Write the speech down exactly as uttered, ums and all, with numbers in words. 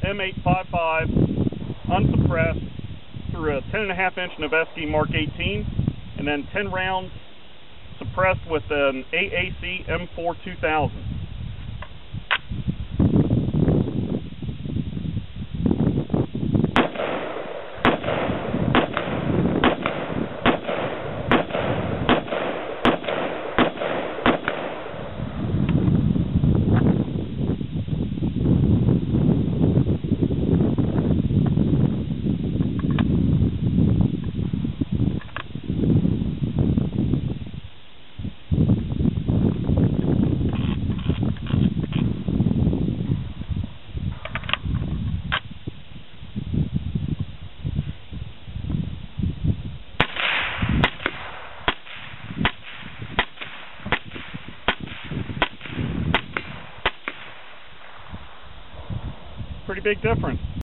M eight fifty-five unsuppressed through a ten and a half inch Noveske Mark eighteen, and then ten rounds suppressed with an A A C M four two thousand. Pretty big difference.